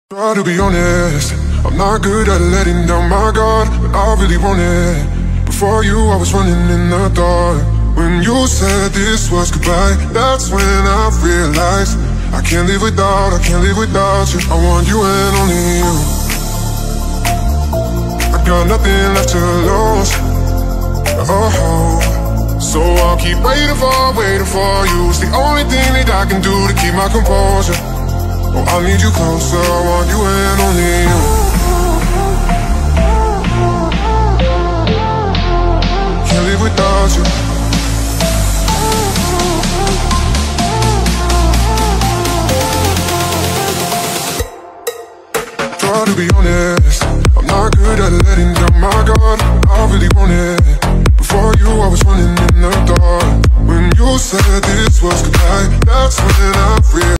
Try to be honest, I'm not good at letting down my guard, but I really want it. Before you, I was running in the dark. When you said this was goodbye, that's when I realized I can't live without you. I want you and only you. I got nothing left to lose. Oh, so I'll keep waiting for you. It's the only thing that I can do to keep my composure. Oh, I need you closer, I want you and only you. Can't live without you. Try to be honest, I'm not good at letting down my guard, but I really want it. Before you, I was running in the dark. When you said this was goodbye, that's when I realized